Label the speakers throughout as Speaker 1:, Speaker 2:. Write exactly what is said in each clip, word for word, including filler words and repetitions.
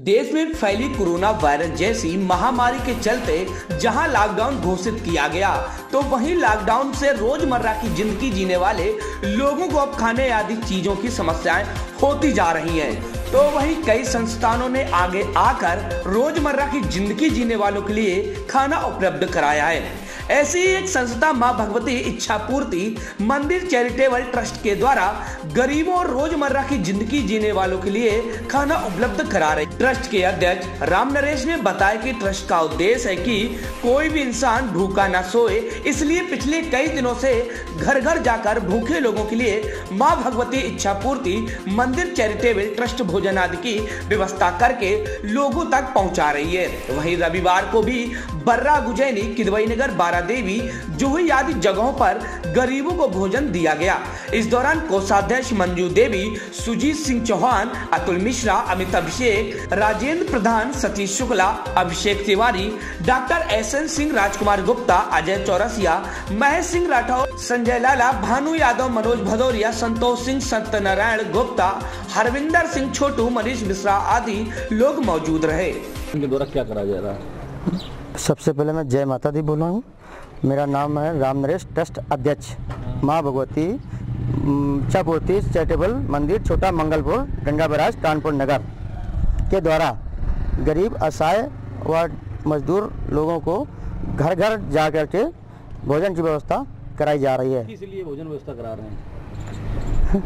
Speaker 1: देश में फैली कोरोना वायरस जैसी महामारी के चलते जहां लॉकडाउन घोषित किया गया, तो वहीं लॉकडाउन से रोजमर्रा की जिंदगी जीने वाले लोगों को अब खाने आदि चीजों की समस्याएं होती जा रही हैं। तो वहीं कई संस्थानों ने आगे आकर रोजमर्रा की जिंदगी जीने वालों के लिए खाना उपलब्ध कराया है। ऐसी ही एक संस्था मां भगवती इच्छा पूर्ति मंदिर चैरिटेबल ट्रस्ट के द्वारा गरीबों और रोजमर्रा की जिंदगी जीने वालों के लिए खाना उपलब्ध करा रही। ट्रस्ट के अध्यक्ष राम नरेश ने बताया कि ट्रस्ट का उद्देश्य है कि कोई भी इंसान भूखा न सोए, इसलिए पिछले कई दिनों से घर घर जाकर भूखे लोगों के लिए मां भगवती इच्छा पूर्ति मंदिर चैरिटेबल ट्रस्ट भोजन आदि की व्यवस्था करके लोगों तक पहुंचा रही है। वहीं रविवार को भी बर्रा गुजैनी, किदवई नगर, बारा देवी, जोही आदि जगहों पर गरीबों को भोजन दिया गया। इस दौरान कोषाध्यक्ष Manju Devi, Sujeet Singh Chauhan, Atul Mishra, Amit Abhishek, Rajendra Pradhan, Satish Shukla, Abhishek Tiwari, doctor S N Singh, Rajkumar Gupta, Ajay Chaurasia, Mahesh Singh Rathore, Sanjay Lala, Bhanu Yadav, Manoj Bhadauria, Santosh Singh, Satyanarayan Gupta, Harvinder Singh Chhotu, Manish Mishra आदि लोग मौजूद रहे।
Speaker 2: इनके द्वारा क्या करा जा रहा है?
Speaker 3: सबसे पहले मैं जय माता दी बोल रहा हूँ। मेरा नाम है राम नरेश, ट्रस्ट अध्यक्ष माँ भगवती इच्छा पूर्ति चैरिटेबल मंदिर, छोटा मंगलपुर, गंगा बैराज, कानपुर नगर के द्वारा गरीब, असहाय व मजदूर लोगों को घर घर जा कर के भोजन की व्यवस्था कराई जा रही है।
Speaker 2: इसलिए भोजन व्यवस्था करा रहे हैं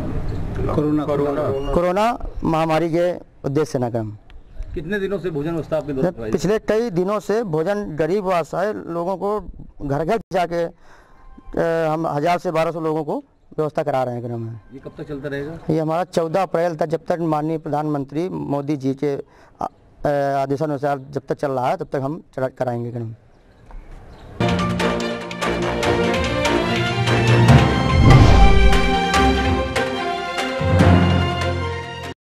Speaker 2: कोरोना कोरोना
Speaker 3: कोरोना महामारी के उद्देश्य न कम।
Speaker 2: कितने दिनों से भोजन व्यवस्था आपके द्वारा कराई?
Speaker 3: पिछले कई दिनों से भोजन गरीब व असहाय लोगों को घर घर जाके हम हजार से बारह सौ लोगों को व्यवस्था करा रहे हैं क्रम में।
Speaker 2: ये कब तक चलता रहेगा?
Speaker 3: ये हमारा चौदह अप्रैल तक, जब तक माननीय प्रधानमंत्री मोदी जी के आदेशानुसार जब तक चल रहा है तब तक हम कराएंगे क्रम।